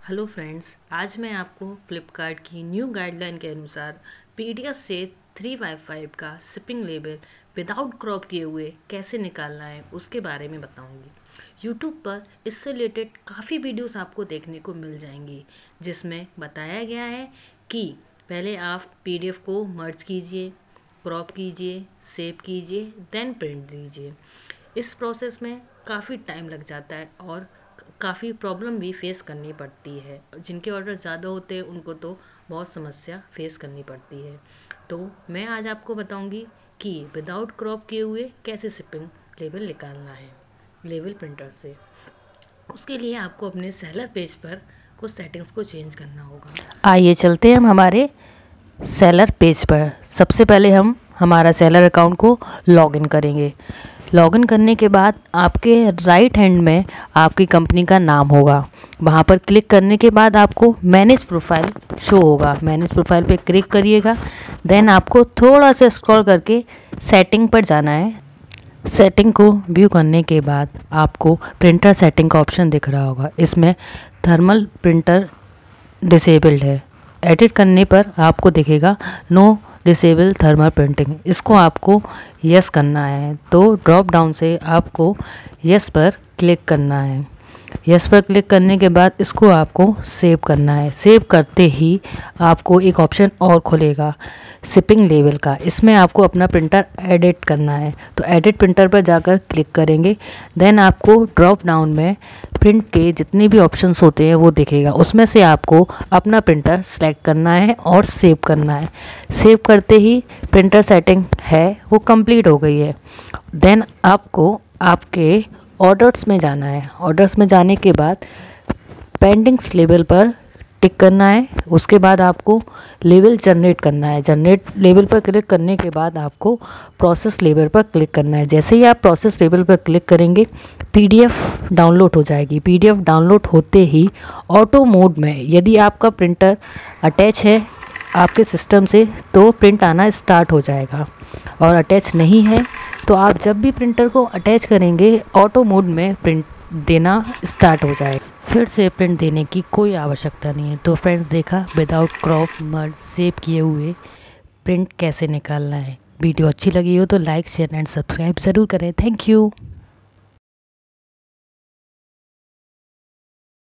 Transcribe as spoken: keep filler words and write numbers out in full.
Hello friends, आज मैं आपको फ्लिपकार्ट की न्यू गाइडलाइन के अनुसार पीडीएफ से थ्री फाइव फाइव का शिपिंग लेबल विदाउट क्रॉप किए हुए कैसे निकालना है उसके बारे में बताऊंगी। यूट्यूब पर इससे रिलेटेड काफ़ी वीडियोस आपको देखने को मिल जाएंगी, जिसमें बताया गया है कि पहले आप पीडीएफ को मर्ज कीजिए, क्रॉप कीजिए, सेव कीजिए, देन प्रिंट दीजिए। इस प्रोसेस में काफ़ी टाइम लग जाता है और काफ़ी प्रॉब्लम भी फेस करनी पड़ती है। जिनके ऑर्डर ज़्यादा होते हैं उनको तो बहुत समस्या फेस करनी पड़ती है। तो मैं आज आपको बताऊंगी कि विदाउट क्रॉप किए हुए कैसे शिपिंग लेबल निकालना है लेबल प्रिंटर से। उसके लिए आपको अपने सेलर पेज पर कुछ सेटिंग्स को चेंज करना होगा। आइए चलते हैं हम हमारे सेलर पेज पर। सबसे पहले हम हमारा सेलर अकाउंट को लॉगिन करेंगे। लॉगिन करने के बाद आपके राइट हैंड में आपकी कंपनी का नाम होगा। वहाँ पर क्लिक करने के बाद आपको मैनेज प्रोफाइल शो होगा। मैनेज प्रोफाइल पे क्लिक करिएगा। देन आपको थोड़ा सा स्क्रॉल करके सेटिंग पर जाना है। सेटिंग को व्यू करने के बाद आपको प्रिंटर सेटिंग का ऑप्शन दिख रहा होगा। इसमें थर्मल प्रिंटर डिसेबल्ड है। एडिट करने पर आपको दिखेगा नो डिसेबल थर्मल प्रिंटिंग। इसको आपको यस करना है, तो ड्रॉप डाउन से आपको यस पर क्लिक करना है। यस पर क्लिक करने के बाद इसको आपको सेव करना है। सेव करते ही आपको एक ऑप्शन और खुलेगा शिपिंग लेबल का। इसमें आपको अपना प्रिंटर एडिट करना है, तो एडिट प्रिंटर पर जाकर क्लिक करेंगे। देन आपको ड्रॉप डाउन में प्रिंट के जितने भी ऑप्शंस होते हैं वो दिखेगा। उसमें से आपको अपना प्रिंटर सेलेक्ट करना है और सेव करना है। सेव करते ही प्रिंटर सेटिंग है वो कंप्लीट हो गई है। देन आपको आपके ऑर्डर्स में जाना है। ऑर्डर्स में जाने के बाद पेंडिंग्स लेबल पर टिक करना है। उसके बाद आपको लेबल जनरेट करना है। जनरेट लेबल पर क्लिक करने के बाद आपको प्रोसेस लेबल पर क्लिक करना है। जैसे ही आप प्रोसेस लेबल पर क्लिक करेंगे पीडीएफ डाउनलोड हो जाएगी। पीडीएफ डाउनलोड होते ही ऑटो मोड में यदि आपका प्रिंटर अटैच है आपके सिस्टम से तो प्रिंट आना स्टार्ट हो जाएगा, और अटैच नहीं है तो आप जब भी प्रिंटर को अटैच करेंगे ऑटो मोड में प्रिंट देना स्टार्ट हो जाएगा। फिर से प्रिंट देने की कोई आवश्यकता नहीं है। तो फ्रेंड्स, देखा विदाउट क्रॉप मर्ज सेव किए हुए प्रिंट कैसे निकालना है। वीडियो अच्छी लगी हो तो लाइक शेयर एंड सब्सक्राइब ज़रूर करें। Thank you.